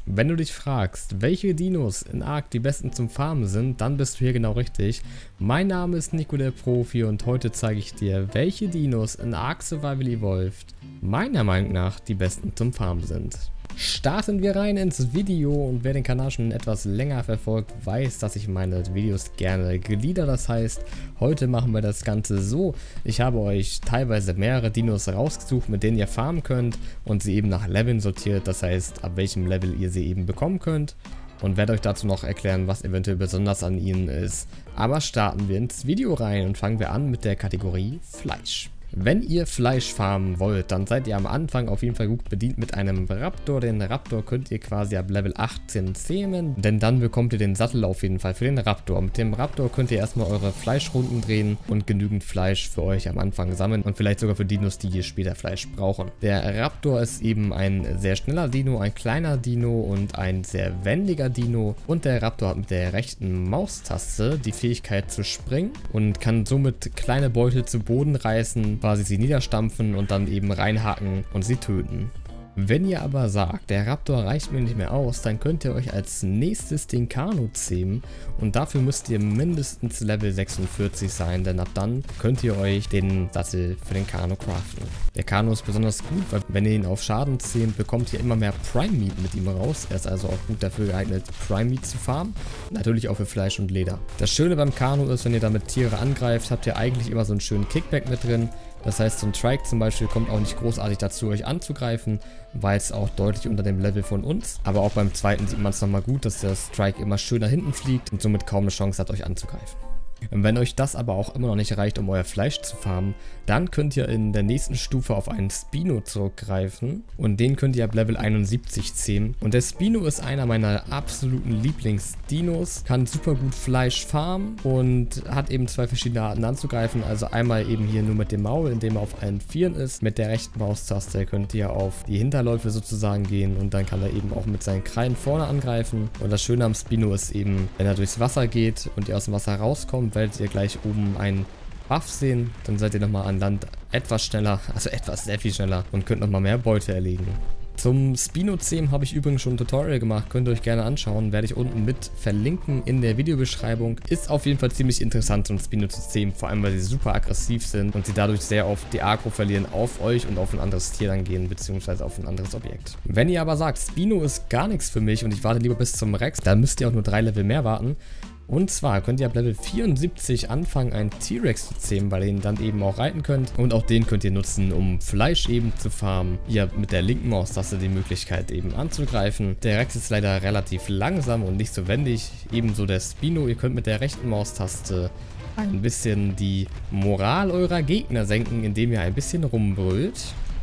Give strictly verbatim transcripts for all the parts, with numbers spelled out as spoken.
Wenn du dich fragst, welche Dinos in Ark die besten zum Farmen sind, dann bist du hier genau richtig. Mein Name ist Nico der Profi und heute zeige ich dir, welche Dinos in Ark Survival Evolved meiner Meinung nach die besten zum Farmen sind. Starten wir rein ins Video, und wer den Kanal schon etwas länger verfolgt, weiß, dass ich meine Videos gerne glieder. Das heißt, heute machen wir das Ganze so: Ich habe euch teilweise mehrere Dinos rausgesucht, mit denen ihr farmen könnt, und sie eben nach Leveln sortiert, das heißt, ab welchem Level ihr sie eben bekommen könnt, und werde euch dazu noch erklären, was eventuell besonders an ihnen ist. Aber starten wir ins Video rein und fangen wir an mit der Kategorie Fleisch. Wenn ihr Fleisch farmen wollt, dann seid ihr am Anfang auf jeden Fall gut bedient mit einem Raptor. Den Raptor könnt ihr quasi ab Level achtzehn zähmen, denn dann bekommt ihr den Sattel auf jeden Fall für den Raptor. Mit dem Raptor könnt ihr erstmal eure Fleischrunden drehen und genügend Fleisch für euch am Anfang sammeln und vielleicht sogar für Dinos, die hier später Fleisch brauchen. Der Raptor ist eben ein sehr schneller Dino, ein kleiner Dino und ein sehr wendiger Dino, und der Raptor hat mit der rechten Maustaste die Fähigkeit zu springen und kann somit kleine Beute zu Boden reißen, quasi sie niederstampfen und dann eben reinhacken und sie töten. Wenn ihr aber sagt, der Raptor reicht mir nicht mehr aus, dann könnt ihr euch als nächstes den Kano zähmen, und dafür müsst ihr mindestens Level sechsundvierzig sein, denn ab dann könnt ihr euch den Sattel für den Kano craften. Der Kano ist besonders gut, weil wenn ihr ihn auf Schaden zähmt, bekommt ihr immer mehr Prime Meat mit ihm raus. Er ist also auch gut dafür geeignet, Prime Meat zu farmen, natürlich auch für Fleisch und Leder. Das Schöne beim Kano ist, wenn ihr damit Tiere angreift, habt ihr eigentlich immer so einen schönen Kickback mit drin. Das heißt, so ein Trike zum Beispiel kommt auch nicht großartig dazu, euch anzugreifen, weil es auch deutlich unter dem Level von uns. Aber auch beim zweiten sieht man es nochmal gut, dass der Strike immer schön nach hinten fliegt und somit kaum eine Chance hat, euch anzugreifen. Und wenn euch das aber auch immer noch nicht reicht, um euer Fleisch zu farmen, dann könnt ihr in der nächsten Stufe auf einen Spino zurückgreifen, und den könnt ihr ab Level einundsiebzig zähmen. Und der Spino ist einer meiner absoluten Lieblingsdinos, kann super gut Fleisch farmen und hat eben zwei verschiedene Arten anzugreifen. Also einmal eben hier nur mit dem Maul, indem er auf allen Vieren ist. Mit der rechten Maustaste könnt ihr auf die Hinterläufe sozusagen gehen, und dann kann er eben auch mit seinen Krallen vorne angreifen. Und das Schöne am Spino ist eben, wenn er durchs Wasser geht und ihr aus dem Wasser rauskommt, werdet ihr gleich oben einen Buff sehen, dann seid ihr nochmal an Land etwas schneller, also etwas sehr viel schneller, und könnt nochmal mehr Beute erlegen. Zum Spino-Zähmen habe ich übrigens schon ein Tutorial gemacht, könnt ihr euch gerne anschauen, werde ich unten mit verlinken in der Videobeschreibung. Ist auf jeden Fall ziemlich interessant, so ein Spino zu zähmen, vor allem weil sie super aggressiv sind und sie dadurch sehr oft die Aggro verlieren auf euch und auf ein anderes Tier dann gehen, beziehungsweise auf ein anderes Objekt. Wenn ihr aber sagt, Spino ist gar nichts für mich und ich warte lieber bis zum Rex, dann müsst ihr auch nur drei Level mehr warten. Und zwar könnt ihr ab Level vierundsiebzig anfangen, einen T-Rex zu zähmen, weil ihr ihn dann eben auch reiten könnt. Und auch den könnt ihr nutzen, um Fleisch eben zu farmen. Ihr habt mit der linken Maustaste die Möglichkeit eben anzugreifen. Der Rex ist leider relativ langsam und nicht so wendig. Ebenso der Spino. Ihr könnt mit der rechten Maustaste ein bisschen die Moral eurer Gegner senken, indem ihr ein bisschen rumbrüllt.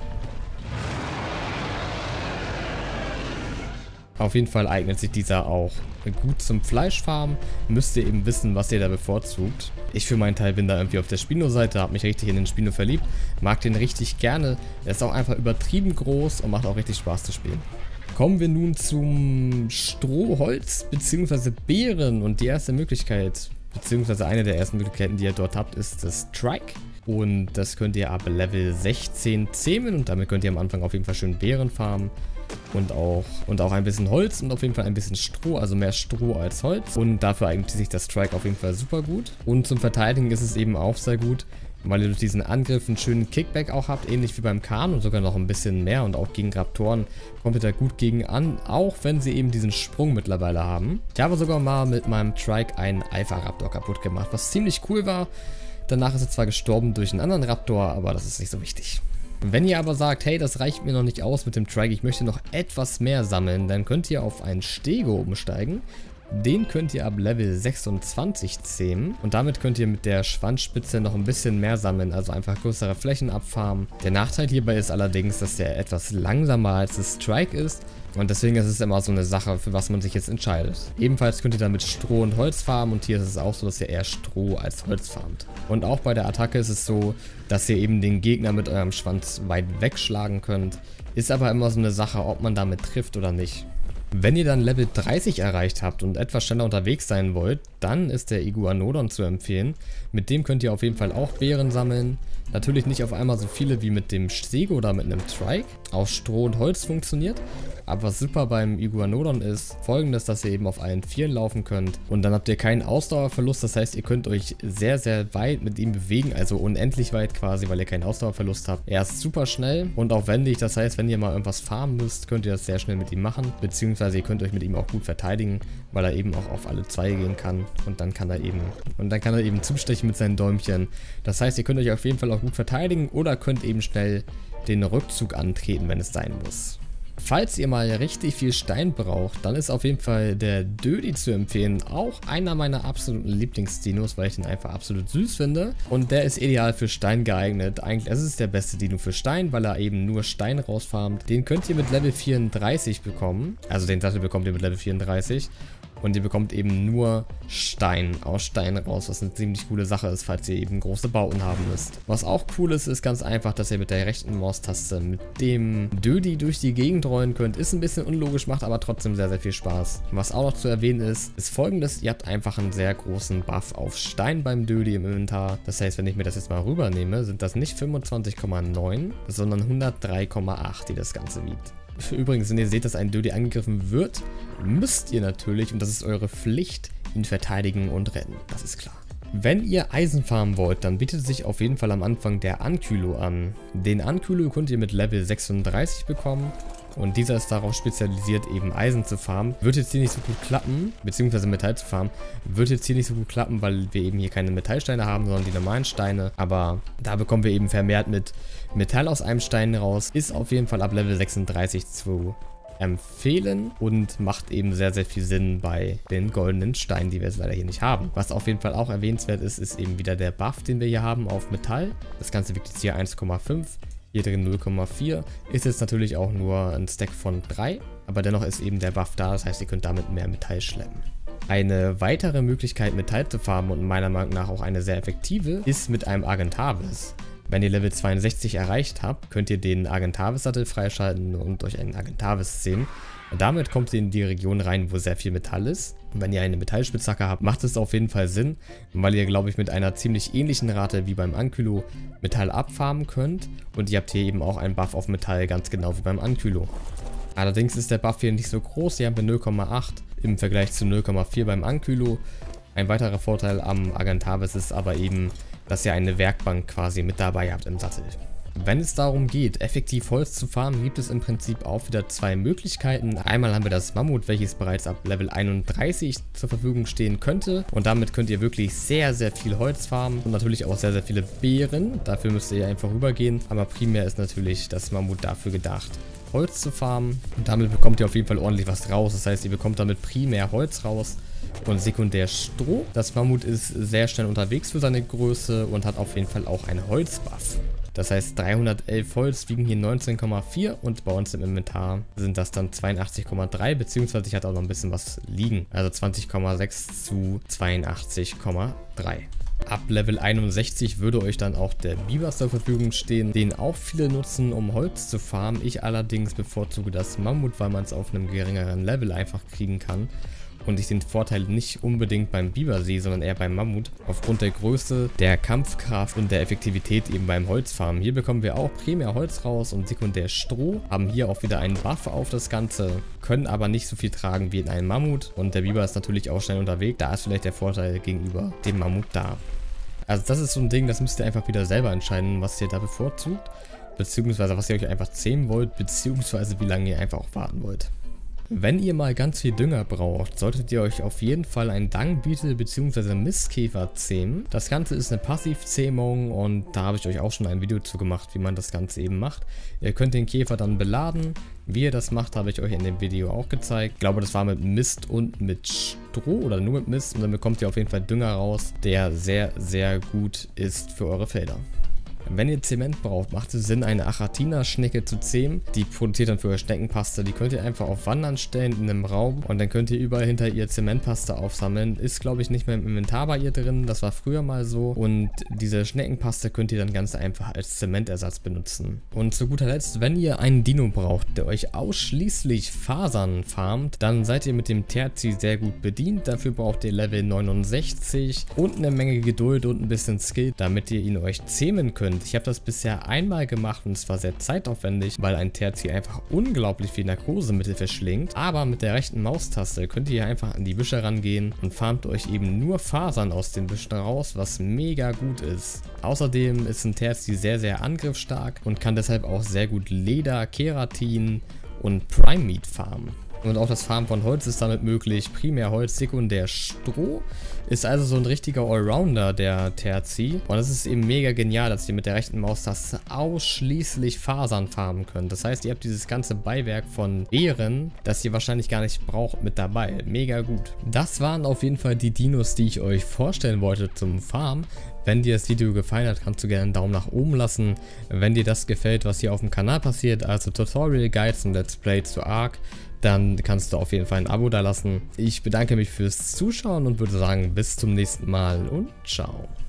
Auf jeden Fall eignet sich dieser auch gut zum Fleischfarmen. Müsst ihr eben wissen, was ihr da bevorzugt. Ich für meinen Teil bin da irgendwie auf der Spino-Seite, habe mich richtig in den Spino verliebt. Mag den richtig gerne. Er ist auch einfach übertrieben groß und macht auch richtig Spaß zu spielen. Kommen wir nun zum Strohholz bzw. Beeren, und die erste Möglichkeit, beziehungsweise eine der ersten Möglichkeiten, die ihr dort habt, ist das Trike. Und das könnt ihr ab Level sechzehn zähmen, und damit könnt ihr am Anfang auf jeden Fall schön Beeren farmen. Und auch, und auch ein bisschen Holz und auf jeden Fall ein bisschen Stroh, also mehr Stroh als Holz. Und dafür eignet sich das Strike auf jeden Fall super gut. Und zum Verteidigen ist es eben auch sehr gut, weil ihr durch diesen Angriff einen schönen Kickback auch habt, ähnlich wie beim Khan, und sogar noch ein bisschen mehr. Und auch gegen Raptoren kommt ihr da gut gegen an, auch wenn sie eben diesen Sprung mittlerweile haben. Ich habe sogar mal mit meinem Trike einen Alpha-Raptor kaputt gemacht, was ziemlich cool war. Danach ist er zwar gestorben durch einen anderen Raptor, aber das ist nicht so wichtig. Wenn ihr aber sagt, hey, das reicht mir noch nicht aus mit dem Trike, ich möchte noch etwas mehr sammeln, dann könnt ihr auf einen Stego umsteigen. Den könnt ihr ab Level sechsundzwanzig zähmen, und damit könnt ihr mit der Schwanzspitze noch ein bisschen mehr sammeln, also einfach größere Flächen abfarmen. Der Nachteil hierbei ist allerdings, dass der etwas langsamer als das Strike ist, und deswegen ist es immer so eine Sache, für was man sich jetzt entscheidet. Ebenfalls könnt ihr damit Stroh und Holz farmen, und hier ist es auch so, dass ihr eher Stroh als Holz farmt. Und auch bei der Attacke ist es so, dass ihr eben den Gegner mit eurem Schwanz weit wegschlagen könnt. Ist aber immer so eine Sache, ob man damit trifft oder nicht. Wenn ihr dann Level dreißig erreicht habt und etwas schneller unterwegs sein wollt, dann ist der Iguanodon zu empfehlen. Mit dem könnt ihr auf jeden Fall auch Beeren sammeln. Natürlich nicht auf einmal so viele wie mit dem Stego oder mit einem Trike. Auch Stroh und Holz funktioniert. Aber was super beim Iguanodon ist folgendes, dass ihr eben auf allen Vieren laufen könnt. Und dann habt ihr keinen Ausdauerverlust. Das heißt, ihr könnt euch sehr, sehr weit mit ihm bewegen. Also unendlich weit quasi, weil ihr keinen Ausdauerverlust habt. Er ist super schnell und auch wendig. Das heißt, wenn ihr mal irgendwas farmen müsst, könnt ihr das sehr schnell mit ihm machen. Beziehungsweise ihr könnt euch mit ihm auch gut verteidigen, weil er eben auch auf alle zwei gehen kann. Und dann kann er eben, und dann kann er eben zustechen mit seinen Däumchen. Das heißt, ihr könnt euch auf jeden Fall auch gut verteidigen oder könnt eben schnell den Rückzug antreten, wenn es sein muss. Falls ihr mal richtig viel Stein braucht, dann ist auf jeden Fall der Dödi zu empfehlen. Auch einer meiner absoluten Lieblingsdinos, weil ich den einfach absolut süß finde. Und der ist ideal für Stein geeignet. Eigentlich es ist der beste Dino für Stein, weil er eben nur Stein rausfarmt. Den könnt ihr mit Level vierunddreißig bekommen. Also den Sattel bekommt ihr mit Level vierunddreißig. Und ihr bekommt eben nur Stein aus Stein raus, was eine ziemlich coole Sache ist, falls ihr eben große Bauten haben müsst. Was auch cool ist, ist ganz einfach, dass ihr mit der rechten Maustaste mit dem Dödi durch die Gegend rollen könnt. Ist ein bisschen unlogisch, macht aber trotzdem sehr, sehr viel Spaß. Was auch noch zu erwähnen ist, ist folgendes. Ihr habt einfach einen sehr großen Buff auf Stein beim Dödi im Inventar. Das heißt, wenn ich mir das jetzt mal rübernehme, sind das nicht fünfundzwanzig Komma neun, sondern hundertdrei Komma acht, die das Ganze wiegt. Übrigens, wenn ihr seht, dass ein Dödi angegriffen wird, müsst ihr natürlich, und das ist eure Pflicht, ihn verteidigen und retten. Das ist klar. Wenn ihr Eisen farmen wollt, dann bietet sich auf jeden Fall am Anfang der Ankylo an. Den Ankylo könnt ihr mit Level sechsunddreißig bekommen. Und dieser ist darauf spezialisiert, eben Eisen zu farmen. Wird jetzt hier nicht so gut klappen, beziehungsweise Metall zu farmen, wird jetzt hier nicht so gut klappen, weil wir eben hier keine Metallsteine haben, sondern die normalen Steine. Aber da bekommen wir eben vermehrt mit Metall aus einem Stein raus. Ist auf jeden Fall ab Level sechsunddreißig zu empfehlen und macht eben sehr, sehr viel Sinn bei den goldenen Steinen, die wir jetzt leider hier nicht haben. Was auf jeden Fall auch erwähnenswert ist, ist eben wieder der Buff, den wir hier haben auf Metall. Das Ganze wiegt jetzt hier eins Komma fünf. Hier drin null Komma vier, ist jetzt natürlich auch nur ein Stack von drei, aber dennoch ist eben der Buff da, das heißt, ihr könnt damit mehr Metall schleppen. Eine weitere Möglichkeit, Metall zu farmen und meiner Meinung nach auch eine sehr effektive, ist mit einem Argentavis. Wenn ihr Level zweiundsechzig erreicht habt, könnt ihr den Argentavis-Sattel freischalten und euch einen Argentavis sehen. Und damit kommt ihr in die Region rein, wo sehr viel Metall ist. Und wenn ihr eine Metallspitzhacke habt, macht es auf jeden Fall Sinn, weil ihr, glaube ich, mit einer ziemlich ähnlichen Rate wie beim Ankylo Metall abfarmen könnt. Und ihr habt hier eben auch einen Buff auf Metall, ganz genau wie beim Ankylo. Allerdings ist der Buff hier nicht so groß, hier haben wir null Komma acht im Vergleich zu null Komma vier beim Ankylo. Ein weiterer Vorteil am Argentavis ist aber eben, dass ihr eine Werkbank quasi mit dabei habt im Sattel. Wenn es darum geht, effektiv Holz zu farmen, gibt es im Prinzip auch wieder zwei Möglichkeiten. Einmal haben wir das Mammut, welches bereits ab Level einunddreißig zur Verfügung stehen könnte. Und damit könnt ihr wirklich sehr, sehr viel Holz farmen und natürlich auch sehr, sehr viele Beeren. Dafür müsst ihr einfach rübergehen. Aber primär ist natürlich das Mammut dafür gedacht, Holz zu farmen. Und damit bekommt ihr auf jeden Fall ordentlich was raus. Das heißt, ihr bekommt damit primär Holz raus und sekundär Stroh. Das Mammut ist sehr schnell unterwegs für seine Größe und hat auf jeden Fall auch einen Holzbuff. Das heißt, dreihundertelf Holz wiegen hier neunzehn Komma vier und bei uns im Inventar sind das dann zweiundachtzig Komma drei, beziehungsweise ich hatte auch noch ein bisschen was liegen. Also zwanzig Komma sechs zu zweiundachtzig Komma drei. Ab Level einundsechzig würde euch dann auch der Biber zur Verfügung stehen, den auch viele nutzen, um Holz zu farmen. Ich allerdings bevorzuge das Mammut, weil man es auf einem geringeren Level einfach kriegen kann. Und ich den Vorteil nicht unbedingt beim Biber sehe, sondern eher beim Mammut. Aufgrund der Größe, der Kampfkraft und der Effektivität eben beim Holzfarmen. Hier bekommen wir auch primär Holz raus und sekundär Stroh. Haben hier auch wieder einen Buff auf das Ganze. Können aber nicht so viel tragen wie in einem Mammut. Und der Biber ist natürlich auch schnell unterwegs. Da ist vielleicht der Vorteil gegenüber dem Mammut da. Also das ist so ein Ding, das müsst ihr einfach wieder selber entscheiden, was ihr da bevorzugt. Beziehungsweise was ihr euch einfach zähmen wollt. Beziehungsweise wie lange ihr einfach auch warten wollt. Wenn ihr mal ganz viel Dünger braucht, solltet ihr euch auf jeden Fall einen Dangbeetle bzw. Mistkäfer zähmen. Das Ganze ist eine Passivzähmung und da habe ich euch auch schon ein Video zu gemacht, wie man das Ganze eben macht. Ihr könnt den Käfer dann beladen. Wie ihr das macht, habe ich euch in dem Video auch gezeigt. Ich glaube, das war mit Mist und mit Stroh oder nur mit Mist und dann bekommt ihr auf jeden Fall Dünger raus, der sehr, sehr gut ist für eure Felder. Wenn ihr Zement braucht, macht es Sinn, eine Achatina-Schnecke zu zähmen. Die produziert dann für euch Schneckenpaste. Die könnt ihr einfach auf Wandern stellen in einem Raum und dann könnt ihr überall hinter ihr Zementpaste aufsammeln. Ist, glaube ich, nicht mehr im Inventar bei ihr drin. Das war früher mal so. Und diese Schneckenpaste könnt ihr dann ganz einfach als Zementersatz benutzen. Und zu guter Letzt, wenn ihr einen Dino braucht, der euch ausschließlich Fasern farmt, dann seid ihr mit dem Terzi sehr gut bedient. Dafür braucht ihr Level neunundsechzig und eine Menge Geduld und ein bisschen Skill, damit ihr ihn euch zähmen könnt. Ich habe das bisher einmal gemacht und es war sehr zeitaufwendig, weil ein Terzi einfach unglaublich viel Narkosemittel verschlingt. Aber mit der rechten Maustaste könnt ihr einfach an die Büsche rangehen und farmt euch eben nur Fasern aus den Büschen raus, was mega gut ist. Außerdem ist ein Terzi sehr, sehr angriffsstark und kann deshalb auch sehr gut Leder, Keratin und Prime Meat farmen. Und auch das Farmen von Holz ist damit möglich. Primär Holz, sekundär Stroh. Ist also so ein richtiger Allrounder, der Terzi. Und es ist eben mega genial, dass ihr mit der rechten Maustaste ausschließlich Fasern farmen könnt. Das heißt, ihr habt dieses ganze Beiwerk von Ehren, das ihr wahrscheinlich gar nicht braucht, mit dabei. Mega gut. Das waren auf jeden Fall die Dinos, die ich euch vorstellen wollte zum Farmen. Wenn dir das Video gefallen hat, kannst du gerne einen Daumen nach oben lassen. Wenn dir das gefällt, was hier auf dem Kanal passiert, also Tutorial, Guides und Let's Play zu Ark, dann kannst du auf jeden Fall ein Abo da lassen. Ich bedanke mich fürs Zuschauen und würde sagen, bis zum nächsten Mal und ciao.